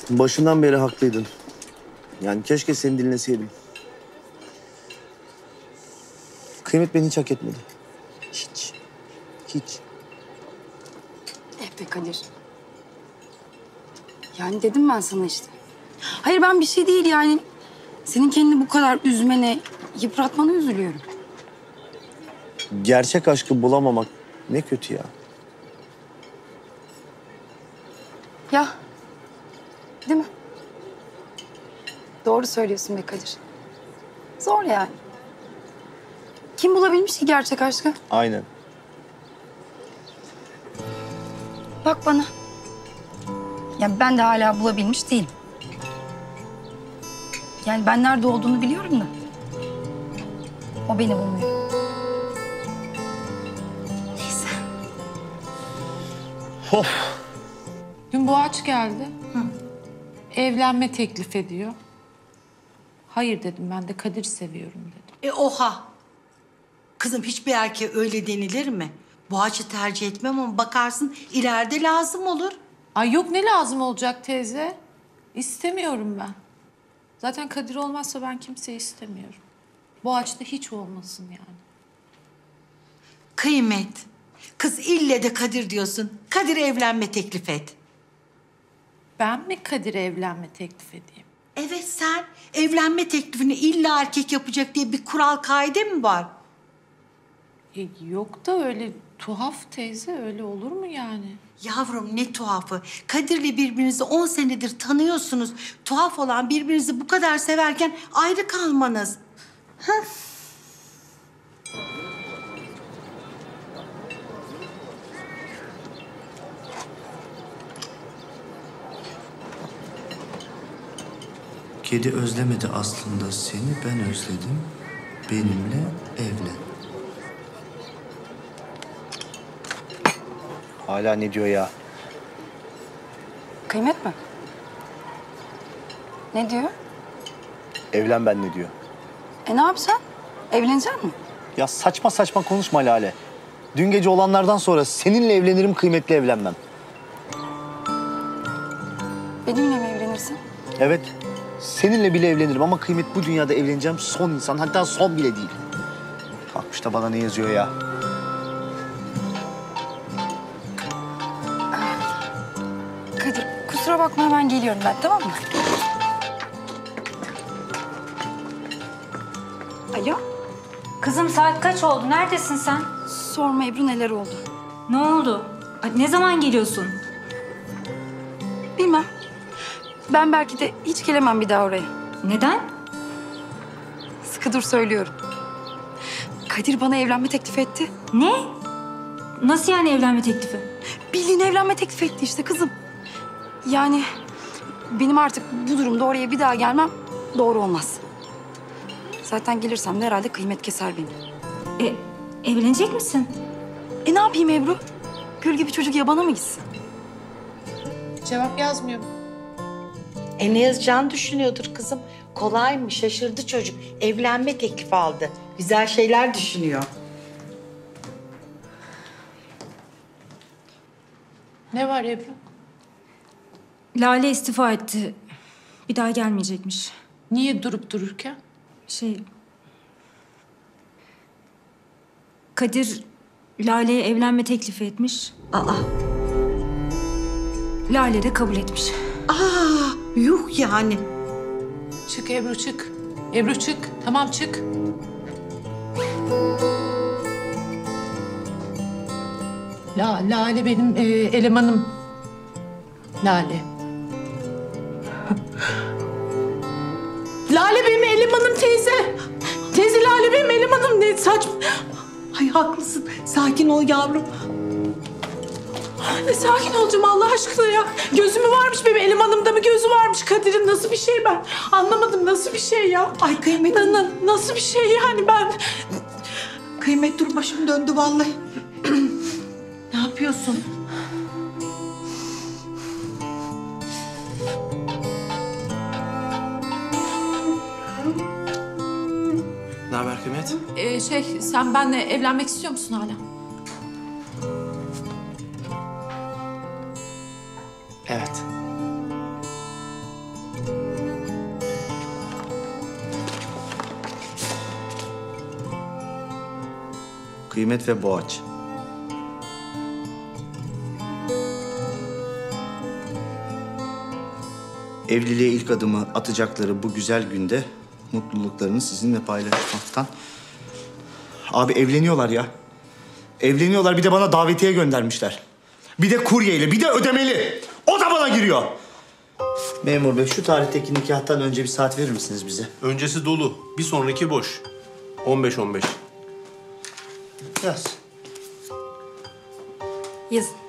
Başından beri haklıydın. Yani keşke seni dinleseydim. Kıymet beni hiç hak etmedi. Hiç. Hiç. Be Kadir. Yani dedim ben sana işte. Hayır ben bir şey değil yani. Senin kendini bu kadar üzmene, yıpratmana üzülüyorum. Gerçek aşkı bulamamak ne kötü ya. Ya. Değil mi? Doğru söylüyorsun be Kadir. Zor yani. Kim bulabilmiş ki gerçek aşkı? Aynen. Bak bana. Ya ben de hala bulabilmiş değilim. Yani ben nerede olduğunu biliyorum da. O beni bulmuyor. Neyse. Of. Dün Boğaç geldi. Evlenme teklif ediyor. Hayır dedim, ben de Kadir seviyorum dedim. Oha! Kızım hiçbir erkeğe öyle denilir mi? Boğaç'ı tercih etmem ama bakarsın ileride lazım olur. Ay yok, ne lazım olacak teyze? İstemiyorum ben. Zaten Kadir olmazsa ben kimseyi istemiyorum. Boğaç da hiç olmasın yani. Kıymet. Kız ille de Kadir diyorsun. Kadir evlenme teklif et. Ben mi Kadir'e evlenme teklif edeyim? Evet sen evlenme teklifini illa erkek yapacak diye bir kural kaide mi var? Yok da öyle tuhaf teyze, öyle olur mu yani? Yavrum ne tuhafı. Kadir'le birbirinizi 10 senedir tanıyorsunuz. Tuhaf olan birbirinizi bu kadar severken ayrı kalmanız. Kedi özlemedi aslında seni, ben özledim. Benimle evlen. Hala ne diyor ya? Kıymet mi? Ne diyor? Evlen benimle diyor. Ne yapacaksın? Evlenecek misin? Ya saçma saçma konuşma Lale. Dün gece olanlardan sonra seninle evlenirim, Kıymet'le evlenmem. Benimle mi evlenirsin? Evet, seninle bile evlenirim ama Kıymet bu dünyada evleneceğim son insan, hatta son bile değil. Kalkmış da bana ne yazıyor ya? Kadir kusura bakma hemen geliyorum ben, tamam mı? Alo? Kızım saat kaç oldu? Neredesin sen? Sorma Ebru, neler oldu? Ne oldu? Ay, ne zaman geliyorsun? Bilmem. Ben belki de hiç gelemem bir daha oraya. Neden? Sıkı dur söylüyorum. Kadir bana evlenme teklif etti. Ne? Nasıl yani evlenme teklifi? Bildiğin evlenme teklif etti işte kızım. Yani benim artık bu durumda oraya bir daha gelmem doğru olmaz. Zaten gelirsem de herhalde Kıymet keser beni. Evlenecek misin? Ne yapayım Ebru? Gül gibi çocuk yabana mı gitsin? Cevap yazmıyor mu? Ne yazacağını düşünüyordur kızım. Kolay mı? Şaşırdı çocuk. Evlenme teklifi aldı. Güzel şeyler düşünüyor. Ne var Ebru? Lale istifa etti. Bir daha gelmeyecekmiş. Niye durup dururken? Kadir Lale'ye evlenme teklifi etmiş. Aa, Lale de kabul etmiş. yuh yani. Çık Ebru, çık. Ebru çık. Tamam çık. Lale benim elemanım. Lale. Lale benim elemanım teyze. Teyze Lale benim elemanım. Ne saçma. Ay haklısın. Sakin ol yavrum. Ne sakin olacağım Allah aşkına ya. Gözü mü varmış benim elemanımda mı gözü varmış Kadir'in, nasıl bir şey ben anlamadım, nasıl bir şey ya. Ay Kıymet. Nasıl bir şey yani ben. Kıymet dur başım döndü vallahi. Ne yapıyorsun? Ne haber Kıymet? Sen benimle evlenmek istiyor musun hala? Evet. Kıymet ve Boğaç. Evliliğe ilk adımı atacakları bu güzel günde mutluluklarını sizinle paylaşmaktan... Abi evleniyorlar ya. Evleniyorlar, bir de bana davetiye göndermişler. Bir de kuryeyle, bir de ödemeli. O da bana giriyor. Memur bey, şu tarihteki nikahtan önce bir saat verir misiniz bize? Öncesi dolu. Bir sonraki boş. 15-15. Yaz. Yazın.